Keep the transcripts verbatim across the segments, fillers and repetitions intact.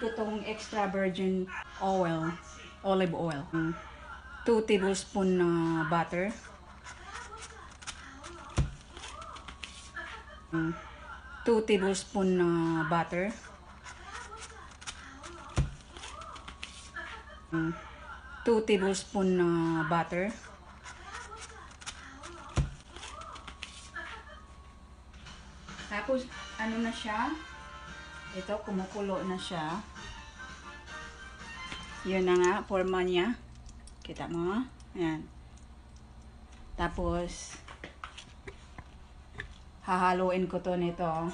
ko tong extra virgin oil, olive oil. two tablespoon na butter. two tablespoon na butter. two tablespoon na butter. Tapos, ano na siya? Ito, kumukulo na siya. Yun na nga, forma niya. Kita mo? Ayan. Tapos, hahaluin ko to nito.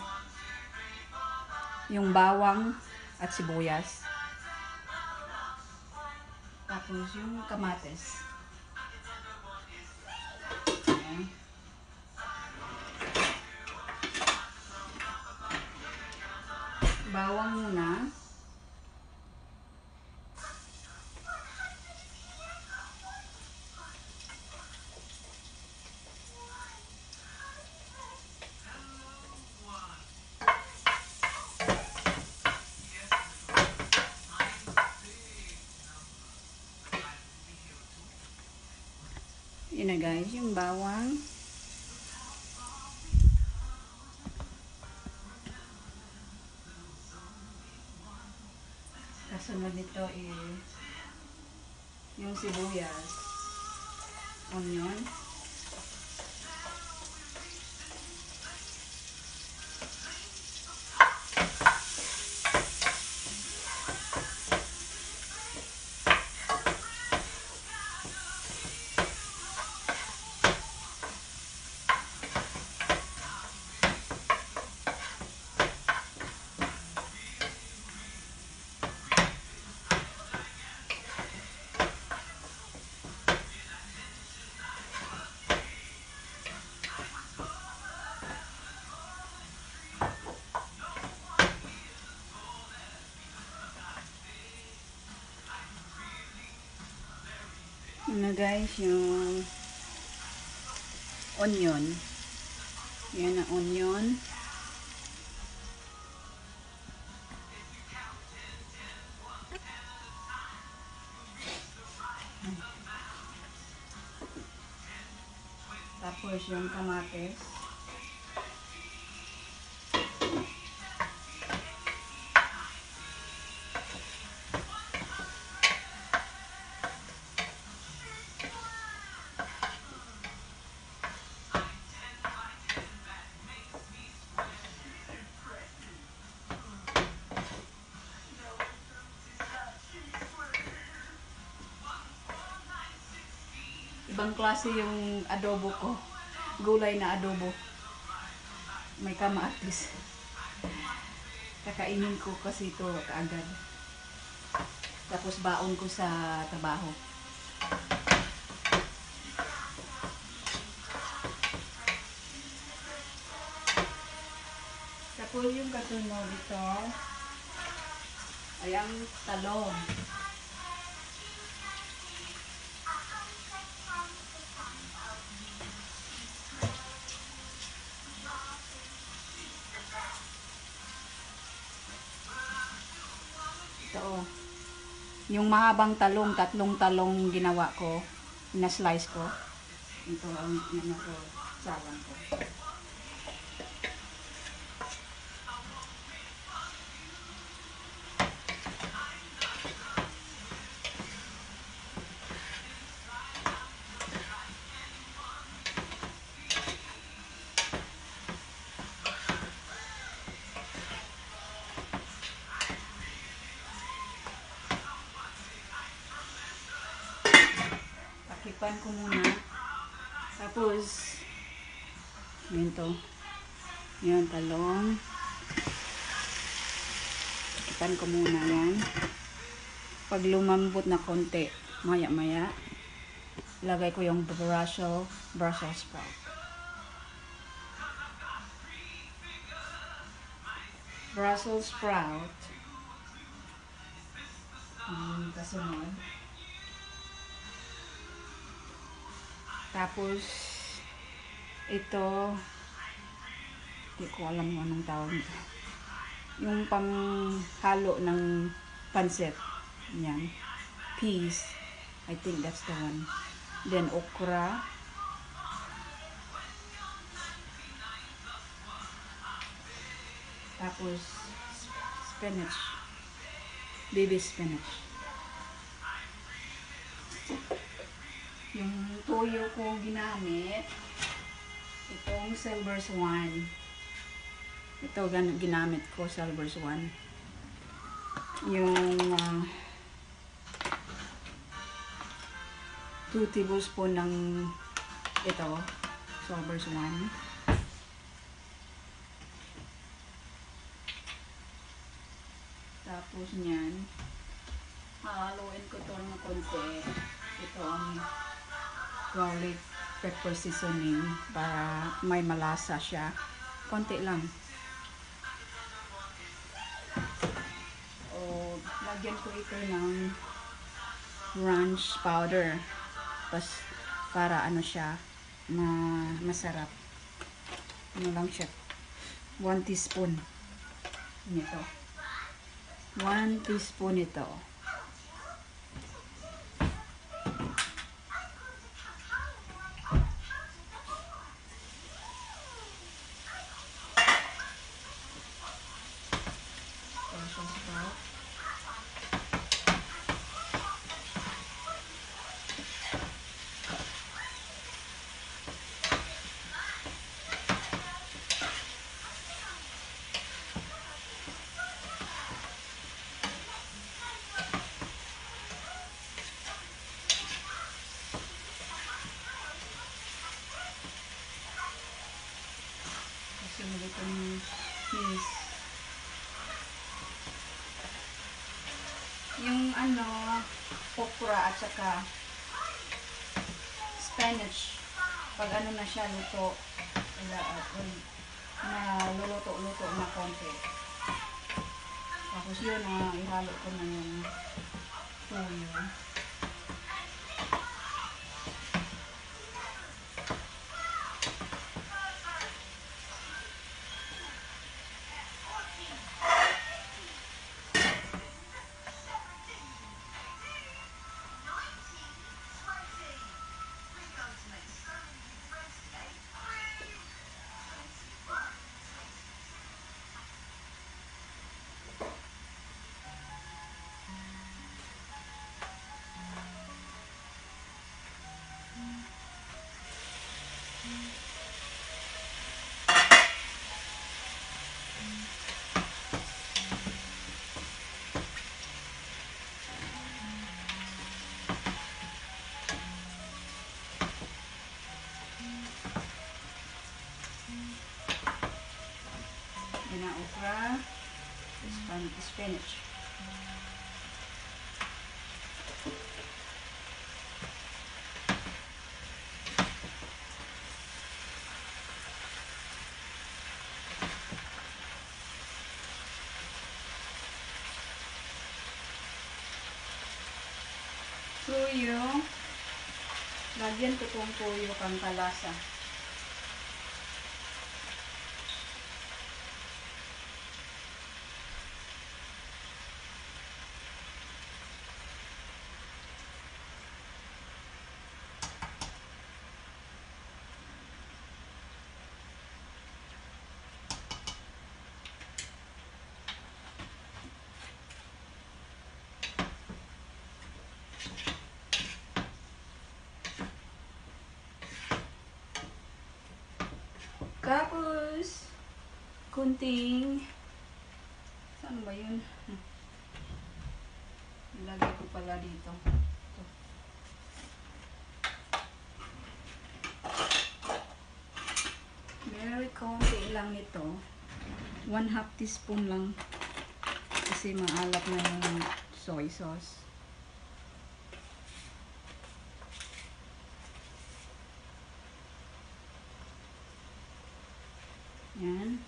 Yung bawang at sibuyas. Tapos, yung kamatis. Ayan. Bawang muna. Yun na guys, yung bawang. Kasunod nito is yung sibuyas, onion, yun na guys, yung onion. Yan ang onion. Tapos yung kamatis. Ibang klase yung adobo ko. Gulay na adobo. May kamatis. Kakainin ko kasi ito kaagad. Tapos baon ko sa trabaho. Tapos yung kasunod ito ay ang talong. Ito, yung mahabang talong, tatlong talong ginawa ko, na-slice ko. Ito ang ano ko, salang ko. Takipan ko muna. Tapos, yun to. Yun, talong. Takipan ko muna yan. Pag lumambot na konti, maya-maya, lagay ko yung Brussels, Brussels sprout. Brussels sprout. Hmm, kasunod. Tapos, ito, hindi ko alam kung anong tawag nito. Yung panghalo ng pancit. Yan. Peas. I think that's the one. Then okra. Tapos spinach. Baby spinach. Yung toyo ko ginamit, itong silver swan. Ito ginamit ko, silver swan. Yung uh, two tablespoon ng ito, silver swan. Tapos niyan, haluin ko ito ng konti. Ito ang garlic pepper seasoning para may malasa siya. Konti lang. O, lagyan ko ito ng ranch powder. Tapos, para ano siya, ma masarap. Ano lang siya. One teaspoon. Nito. One teaspoon ito. Sunod itong cheese. Yung ano, okra at saka spinach. Pag ano na siya, luto. Na luluto-luto na konti. Tapos yun, uh, ihalo ko na yung toyo. Yan ang okra, spinach. Toyo. Lagyan ko itong toyo kang kalasa. Tapos, kunting, saan ba yun? Ilagay ko pala dito. Ito. Very konti lang ito. One half teaspoon lang. Kasi maalat na yung soy sauce. Yan.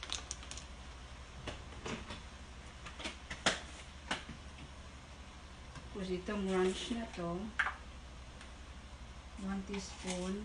Tapos itong ranch na to, one teaspoon.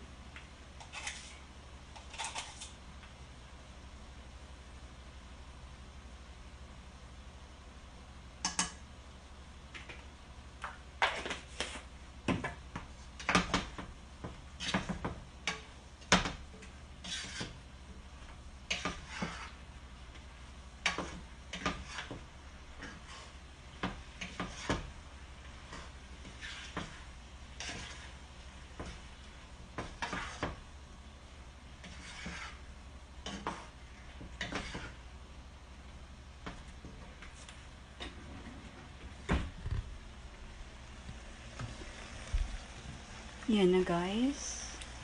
Yan na guys.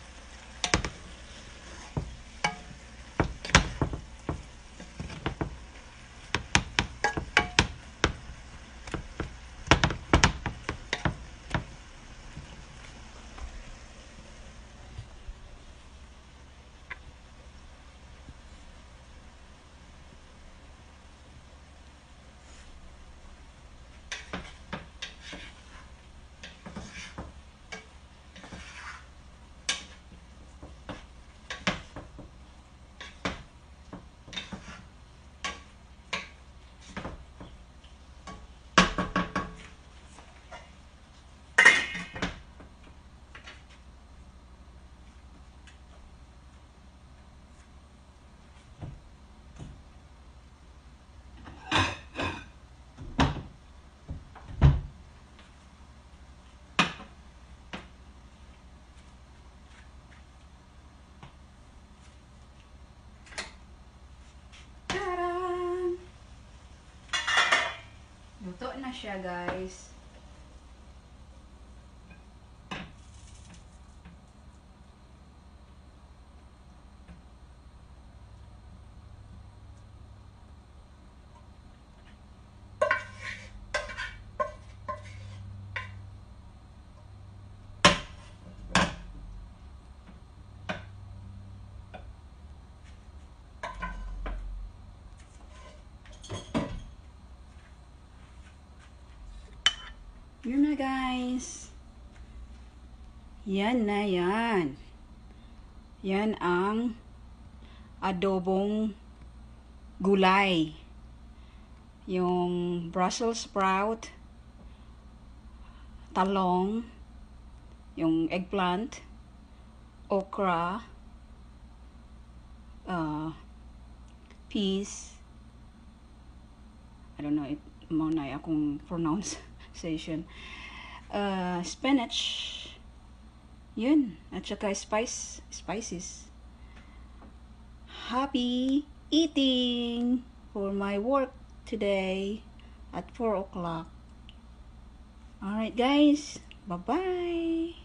Luto na siya guys. Yun na guys. Yan na yan. Yan ang adobong gulay. Yung Brussels sprout, talong, yung eggplant, okra, uh, peas, I don't know, it mo na akong pronunciation, uh, spinach, yun, at saka spice, spices. Happy eating for my work today at four o'clock. Alright guys, bye bye.